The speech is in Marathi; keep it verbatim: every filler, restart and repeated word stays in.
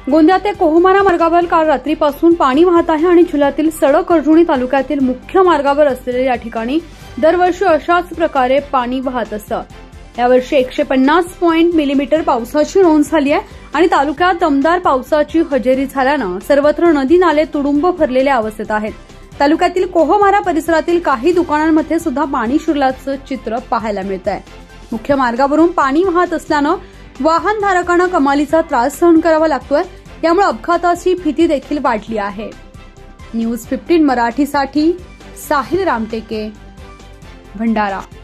गोंदिया ते कोहमारा मार्गावर काल रात्रीपासून पाणी वाहत आहे आणि जिल्ह्यातील सडक अर्जुनी तालुक्यातील मुख्य मार्गावर असलेल्या या ठिकाणी दरवर्षी अशाच प्रकारे पाणी वाहत असतं। यावर्षी एकशे पन्नास पॉइंट मिलीमीटर पावसाची नोंद झाली आहे आणि तालुक्यात दमदार पावसाची हजेरी झाल्यानं सर्वत्र नदी नाले तुडुंब भरलेल्या अवस्थेत आहेत। तालुक्यातील कोहमारा परिसरातील काही दुकानांमध्ये सुद्धा पाणी शिरल्याचं चित्र पाहायला मिळत आहे। मुख्य मार्गावरून पाणी वाहत असल्यानं वाहनधारकांना कमालीचा त्रास सहन करावा लागतोय। यामुळे अपघाताची भीती देखील वाढली आहे। न्यूज पंधरा मराठीसाठी साहिल रामटेके, भंडारा।